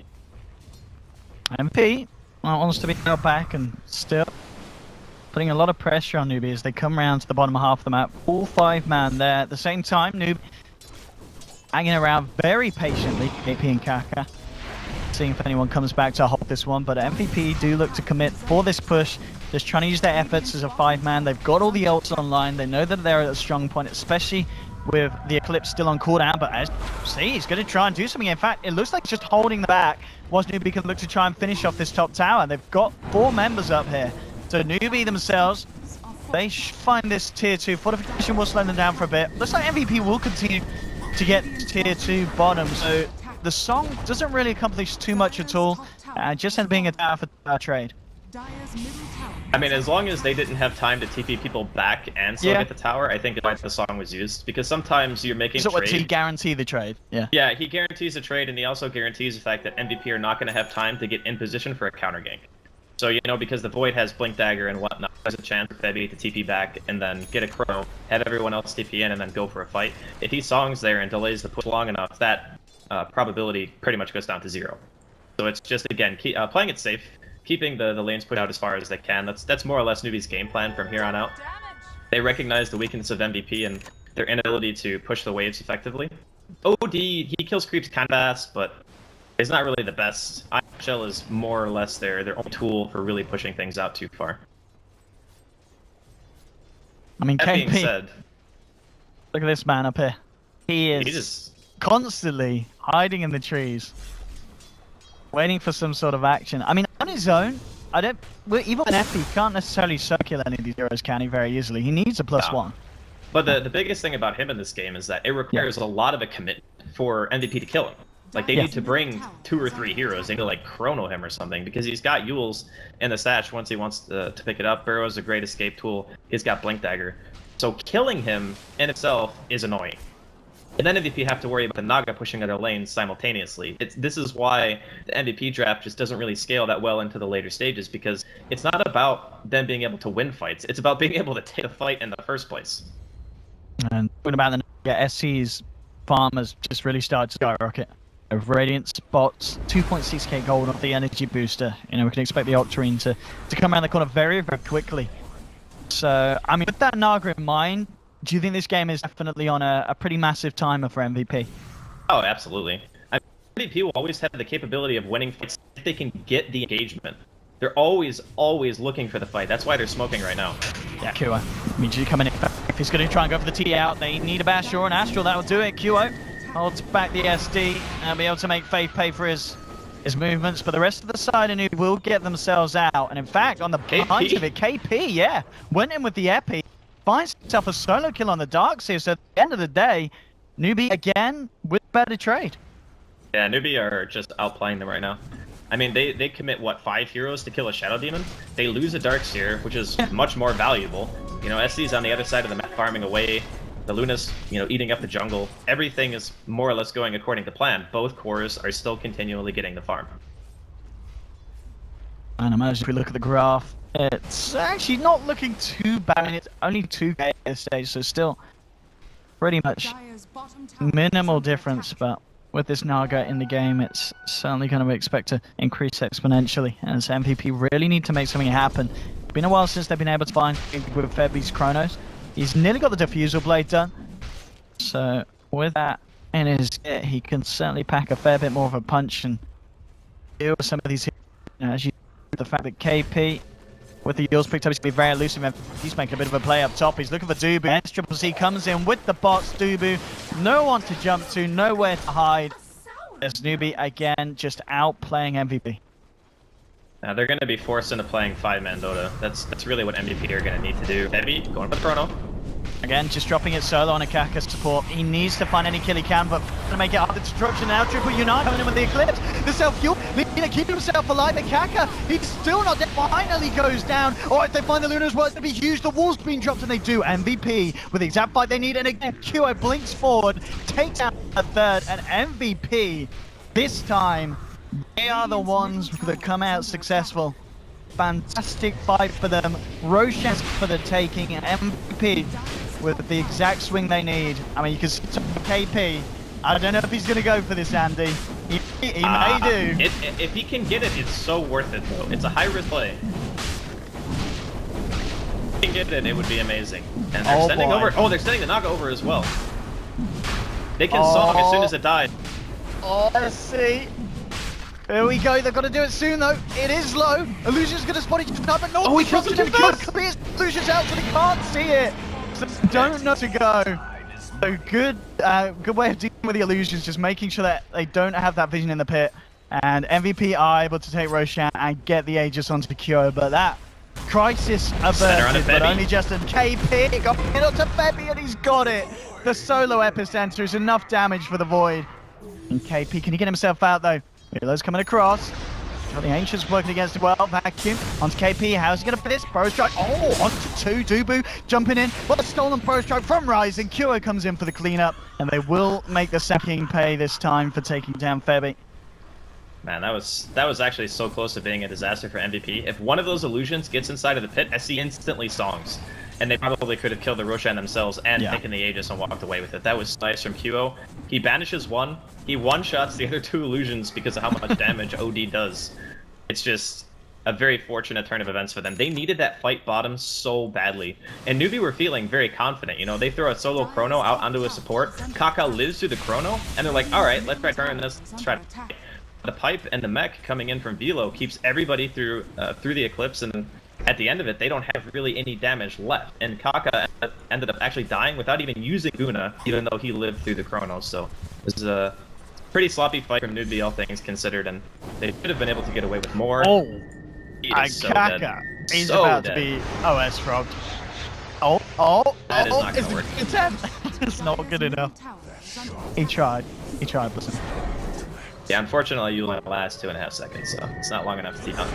MVP wants to be held back and still putting a lot of pressure on Newbee as they come around to the bottom half of the map. All 5-man there. At the same time, Newbee hanging around very patiently, KP and Kaka, seeing if anyone comes back to hold this one. But MVP do look to commit for this push, just trying to use their efforts as a 5-man. They've got all the ults online. They know that they're at a strong point, especially with the Eclipse still on cooldown. But as you see, he's going to try and do something. In fact, it looks like just holding the back. Was Newbee can look to try and finish off this top tower. They've got 4 members up here. So Newbee themselves, they should find this tier 2. Fortification will slow them down for a bit. Looks like MVP will continue to get tier 2 bottom. So the song doesn't really accomplish too much at all. Just ends being a tower for tower trade. I mean, as long as they didn't have time to TP people back and still get the tower, I think that's why the song was used. Because sometimes you're making so trade. So he guarantee the trade? Yeah. Yeah, he guarantees the trade, and he also guarantees the fact that MVP are not going to have time to get in position for a counter gank. So, you know, because the Void has Blink Dagger and whatnot, there's a chance for Febby to TP back and then get a Chrono, have everyone else TP in, and then go for a fight. If he songs there and delays the push long enough, that probability pretty much goes down to 0. So it's just, again, playing it safe, keeping the lanes put out as far as they can. That's more or less Newbee's game plan from here on out. They recognize the weakness of MVP and their inability to push the waves effectively. OD, he kills creeps kind of fast, but it's not really the best. IHL is more or less their own tool for really pushing things out too far. I mean, that KP, being said, look at this man up here. He is constantly hiding in the trees, waiting for some sort of action. I mean, on his own, even an FP can't necessarily circle any of these heroes, can he, very easily? He needs a +1. But the biggest thing about him in this game is that it requires a lot of a commitment for MVP to kill him. Like, they need to bring 2 or 3 heroes. They need to, like, chrono him or something, because he's got Yules in the stash once he wants to pick it up. Burrow's a great escape tool. He's got Blink Dagger. So killing him in itself is annoying. And then MVP have to worry about the Naga pushing other lanes simultaneously. This is why the MVP draft just doesn't really scale that well into the later stages, because it's not about them being able to win fights. It's about being able to take a fight in the first place. And talking about the Naga, SC's farmers just really started to skyrocket. Radiant spots, 2.6k gold off the energy booster. You know, we can expect the Octarine to come around the corner very, very quickly. So, I mean, with that Naga in mind, do you think this game is definitely on a pretty massive timer for MVP? Oh, absolutely. I mean, MVP will always have the capability of winning fights if they can get the engagement. They're always looking for the fight. That's why they're smoking right now. Yeah, Kuo. I mean, coming in. If he's going to try and go for the T out, they need a Bash or an Astral. That'll do it. Kuo holds back the SD and be able to make Faith pay for his movements. But the rest of the side of Newbee will get themselves out. And in fact, on the behind of it, KP, yeah, went in with the Epi. Finds himself a solo kill on the Darkseer. So at the end of the day, Newbee again with better trade. Yeah, Newbee are just outplaying them right now. I mean, they commit, what, 5 heroes to kill a Shadow Demon? They lose a Darkseer, which is much more valuable. You know, SC's on the other side of the map farming away. The Luna's, you know, eating up the jungle. Everything is more or less going according to plan. Both cores are still continually getting the farm. And imagine if we look at the graph, it's actually not looking too bad. I mean, it's only 2k at this stage, so still pretty much minimal difference. But with this Naga in the game, it's certainly going to expect to increase exponentially. As MVP really need to make something happen. It's been a while since they've been able to find with Febby's Chronos. He's nearly got the Diffusal Blade done. So with that in his kit, he can certainly pack a fair bit more of a punch and deal with some of these. You know, as you the fact that KP with the heals picked up, he's going to be very elusive, and he's making a bit of a play up top. He's looking for Dubu. SCCC comes in with the bots, Dubu. No one to jump to, nowhere to hide. As Newbee again just outplaying MVP. Now they're going to be forced into playing 5-man Dota. That's really what MVP are going to need to do. Heavy, going for the Chrono. Again, just dropping it solo on a Kaka support. He needs to find any kill he can, but to make it hard, the destruction now. Triple Unite coming in with the Eclipse. The self-fuel, Luna keeping himself alive. And Kaka, he's still not dead. Finally goes down. Oh, if they find the Luna as well, it's going to be huge. The wall's being dropped, and they do. MVP with the exact fight they need. And again, Kuo blinks forward, takes out a third, and MVP, this time, they are the ones that come out successful. Fantastic fight for them. Roshan's for the taking, and MVP with the exact swing they need. I mean, you can see KP. I don't know if he's going to go for this, Andy. He may do. If he can get it, it's so worth it, though. It's a high-risk play. If he can get it, it would be amazing. And they're sending over. Oh, they're sending the Naga over as well. They can song as soon as it died. Oh, let's see. Here we go. They've got to do it soon, though. It is low. Illusion's going to spot it. But no, oh, he killed him too fast. Illusion's out, so they can't see it. So they don't know to go. So good way of dealing with the illusions, just making sure that they don't have that vision in the pit. And MVP are able to take Roshan and get the Aegis onto the Kyo, but that crisis averted, but only just a KP got it up to Febby, and he's got it. The solo epicenter is enough damage for the Void. And KP, can he get himself out though? Milo's coming across. Got the Ancients working against it well. Vacuum onto KP. How's he going to finish? Pro Strike. Oh, onto 2. Dubu jumping in. What a stolen Pro Strike from Rising. Kyo comes in for the cleanup. And they will make the second pay this time for taking down Febby. Man, that was actually so close to being a disaster for MVP. If one of those illusions gets inside of the pit, SC instantly songs. And they probably could have killed the Roshan themselves and taken the Aegis and walked away with it. That was nice from Kyo. He banishes one. He one-shots the other 2 illusions because of how much damage OD does. It's just a very fortunate turn of events for them. They needed that fight bottom so badly. And Newbee were feeling very confident. You know, they throw a solo Chrono out onto a support. Kaka lives through the Chrono, and they're like, alright, let's try turning this. Let's try to... The pipe and the mech coming in from Velo keeps everybody through the Eclipse, and at the end of it, they don't have really any damage left. And Kaka ended up actually dying without even using Guna, even though he lived through the Chrono. So it was a pretty sloppy fight from Newbee, all things considered, and they should have been able to get away with more. Oh, so Kaka dead. is so about dead. to be OS frogged. That is not gonna work. It's not good enough. He tried, listen. Yeah, unfortunately, you only last 2.5 seconds, so it's not long enough to see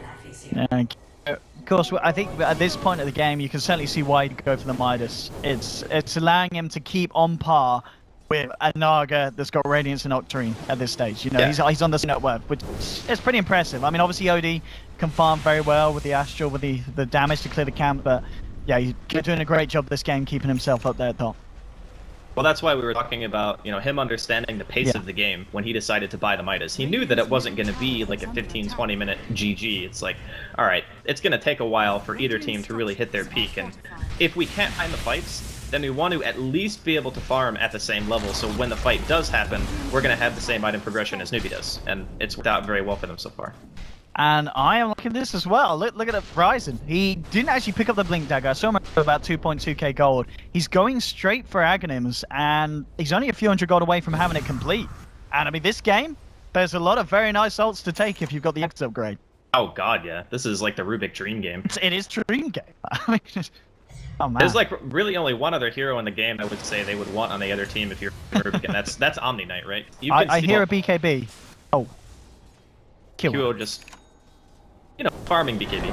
And of course, I think at this point of the game, you can certainly see why he'd go for the Midas. It's allowing him to keep on par with a Naga that's got Radiance and Octarine at this stage. You know, he's on the net worth, which is pretty impressive. I mean, obviously OD can farm very well with the Astral, with the damage to clear the camp, but yeah, he's doing a great job this game, keeping himself up there at top. Well, that's why we were talking about, you know, him understanding the pace of the game when he decided to buy the Midas. He knew that it wasn't going to be like a 15-20 minute GG. It's like, all right, it's going to take a while for either team to really hit their peak, and if we can't find the fights, then we want to at least be able to farm at the same level, so when the fight does happen, we're going to have the same item progression as Newbee does, and it's worked out very well for them so far. And I am liking this as well. Look at the Ryzen. He didn't actually pick up the Blink Dagger. I saw him for about 2.2k gold. He's going straight for Aghanims, and he's only a few hundred gold away from having it complete. And I mean, this game, there's a lot of very nice ults to take if you've got the X upgrade. Oh god, yeah. This is like the Rubik dream game. It is dream game. I mean, oh man. There's like really only one other hero in the game I would say they would want on the other team if you're Rubik, and that's Omni Knight, right? I hear a BKB. Oh. Kill. QO just, you know, farming BKB.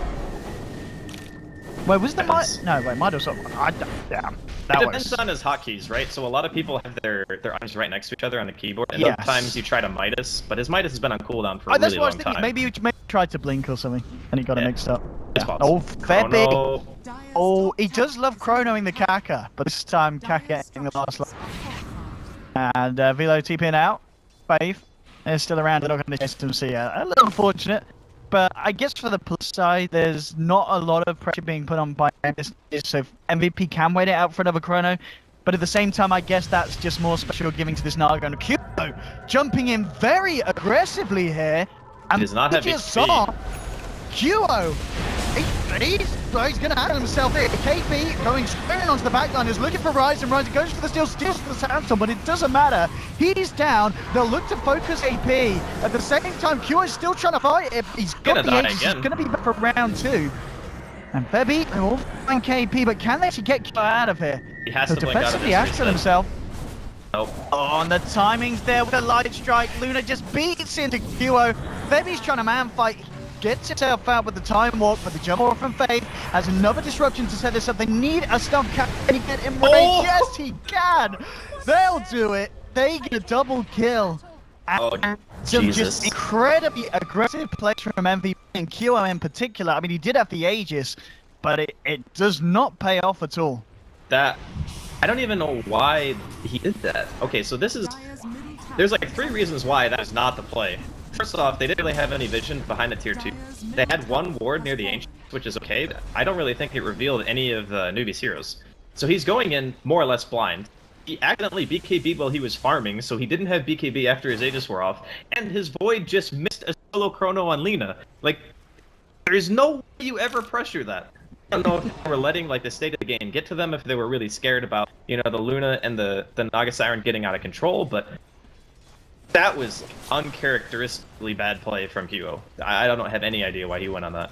Wait, was the Midas? No, wait, Midas. Damn. It depends on his hotkeys, right? So a lot of people have their arms right next to each other on the keyboard, and sometimes you try to Midas, but his Midas has been on cooldown for a really long time. Maybe you tried to blink or something, and he got it mixed up. Yeah. Oh, fair big. Oh, he does love chronoing the Kaka, but this time Kaka getting the last line. And Velo TPing out. Faith is still around. They're not going to chase him, so yeah, a little unfortunate. But I guess for the plus side, there's not a lot of pressure being put on by this, so MVP can wait it out for another chrono. But at the same time, I guess that's just more special giving to this Naga. And QO jumping in very aggressively here. And he does not have just saw QO. He's going to handle himself here. KP going straight onto the backline is looking for Ryzen. Ryzen goes for the steals for the Sandstorm, but it doesn't matter. He's down. They'll look to focus AP. At the same time, QO is still trying to fight it. He's got the Aegis. He's going to be back for round 2. And Febby will find KP, but can they actually get QO out of here? He has to blink out of this. Defensively axed himself. Nope. Oh, and the timing's there with a light strike. Luna just beats into QO. Febby's trying to man fight. Gets himself out with the time walk, but the jump off from Faith has another disruption to set this up. They need a stun cap. Can he get him right? Yes, he can. They'll do it. They get a double kill. And some just incredibly aggressive plays from MVP and QO in particular. I mean, he did have the Aegis, but it does not pay off at all. I don't even know why he did that. Okay, so there's like 3 reasons why that is not the play. First off, they didn't really have any vision behind the tier 2. They had 1 ward near the Ancient, which is okay. I don't really think it revealed any of Newbee's heroes. So he's going in more or less blind. He accidentally BKB'd while he was farming, so he didn't have BKB after his Aegis wore off. And his Void just missed a solo chrono on Lina. Like, there's no way you ever pressure that. I don't know if they were letting like the state of the game get to them, if they were really scared about, you know, the Luna and the Naga Siren getting out of control, but that was uncharacteristically bad play from QO. I don't have any idea why he went on that.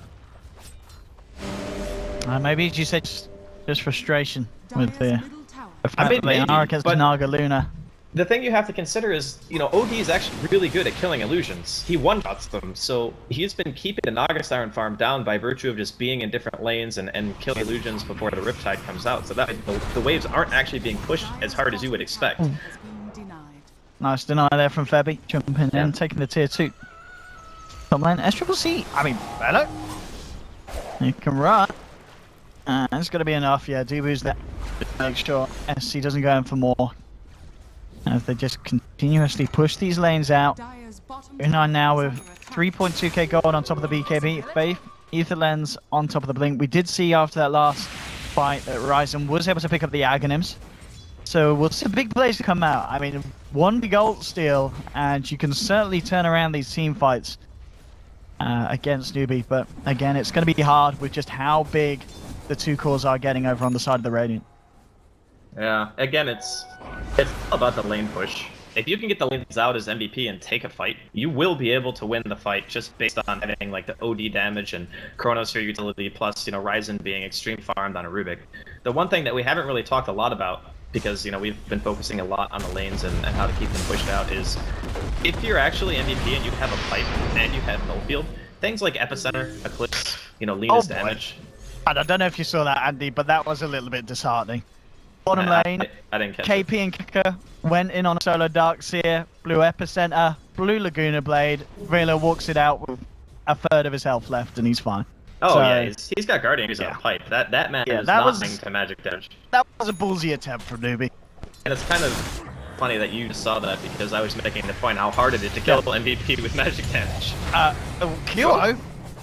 Maybe you said just frustration with the but Naga Luna. The thing you have to consider is, you know, OD is actually really good at killing illusions. He one-shots them, so he's been keeping the Naga Siren farm down by virtue of just being in different lanes and killing illusions before the Riptide comes out. So that the waves aren't actually being pushed as hard as you would expect. Nice deny there from Febby, jumping in, taking the tier 2. Top lane, SCCC, I mean, hello. You can run. It's going to be enough, yeah, Dubu's there. Make sure SC doesn't go in for more. As they just continuously push these lanes out. We're on now with 3.2k gold on top of the BKB. Faith, Ether Lens on top of the Blink. We did see after that last fight that Ryzen was able to pick up the Aghanims. So we'll see big plays come out. I mean, 1 big ult steal, and you can certainly turn around these team fights against Newbee. But again, it's going to be hard with just how big the 2 cores are getting over on the side of the Radiant. Yeah, again, it's all about the lane push. If you can get the lanes out as MVP and take a fight, you will be able to win the fight just based on having like the OD damage and Chronosphere utility, plus, you know, Ryzen being extreme farmed on a Rubik. The one thing that we haven't really talked a lot about, because, you know, we've been focusing a lot on the lanes and how to keep them pushed out, is if you're actually MVP and you have a pipe and you have no field, things like Epicenter, Eclipse, you know, Lena's damage. I don't know if you saw that, Andy, but that was a little bit disheartening. Bottom lane, I didn't catch KP and Kika went in on a solo Darkseer, blue Epicenter, blue Laguna Blade. Vela walks it out with a third of his health left, and he's fine. Oh So, yeah, he's got Guardian, he's on a pipe. That man is that not was- to magic damage. That was a ballsy attempt from Newbee. And it's kind of funny that you just saw that because I was making the point how hard it is to kill MVP with magic damage. Kyo?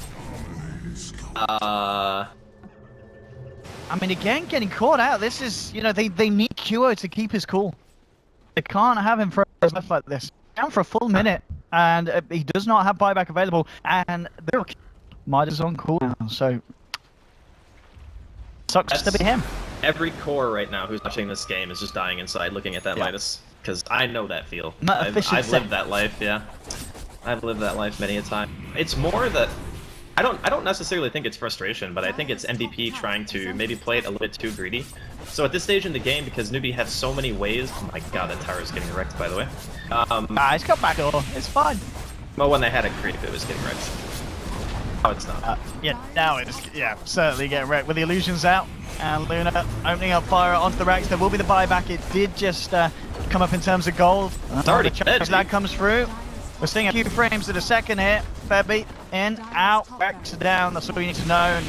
Uh, I mean, again, getting caught out. This is, you know, they need Kyo to keep his cool. They can't have him for his life like this. Down for a full minute, and he does not have buyback available, and Midas on cooldown, so sucks to be him. Every core right now who's watching this game is just dying inside looking at that Midas, because I know that feel. I've lived that life, yeah. I've lived that life many a time. It's more that I don't necessarily think it's frustration, but I think it's MVP trying to maybe play it a little bit too greedy. So at this stage in the game, because Newbee has so many ways. Oh my god, that tower is getting wrecked, by the way. He's got back door. It's fine. Well, when they had a creep, it was getting wrecked. Oh, it's not. Yeah, now it is. Yeah, certainly getting wrecked with the illusions out. And Luna opening up fire onto the racks. There will be the buyback. It did just come up in terms of gold. It's already dead. That comes through. We're seeing a few frames at a second here. Fair beat. In, out, back to down. That's all you need to know. And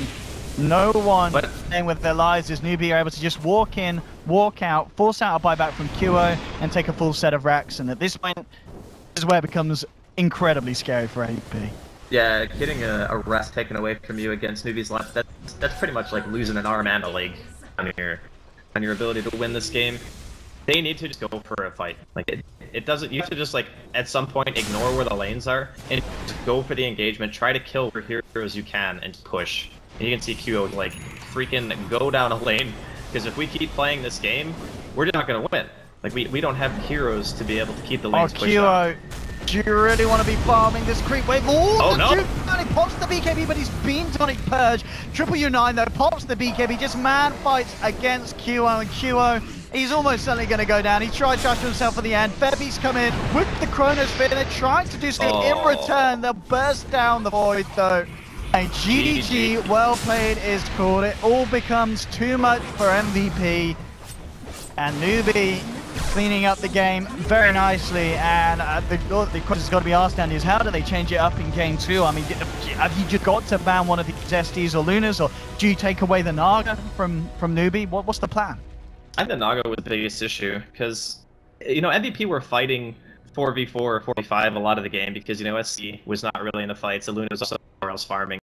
no one playing with their lives as Newbee are able to just walk in, walk out, force out a buyback from QO, and take a full set of racks. And at this point, this is where it becomes incredibly scary for AP. Yeah, getting a rest taken away from you against Newbee's life, that's pretty much like losing an arm and a leg on your ability to win this game. They need to just go for a fight. Like it doesn't. You have to just like at some point ignore where the lanes are and just go for the engagement. Try to kill whatever heroes you can and push. And you can see QO like freaking go down a lane, because if we keep playing this game, we're just not gonna win. Like we don't have heroes to be able to keep the lanes pushed up. Do you really want to be farming this creep wave? Oh no! He pops the BKB, but he's been Tonic Purge. Triple U9 though pops the BKB, just man fights against QO, and QO, he's almost certainly going to go down. He tried to trust himself at the end. Fairbeat's come in with the Chronosphere. They're trying to do something in return. They'll burst down the void though. And GDG, well played is called. It all becomes too much for MVP. And Newbee cleaning up the game very nicely, and the question's got to be asked, Andy, is how do they change it up in game 2? I mean, have you just got to ban one of these STs or Lunas, or do you take away the Naga from Newbee? What's the plan? I think the Naga was the biggest issue, because, you know, MVP were fighting 4v4 or 4v5 a lot of the game, because, you know, SC was not really in the fights, the Luna was also somewhere else farming.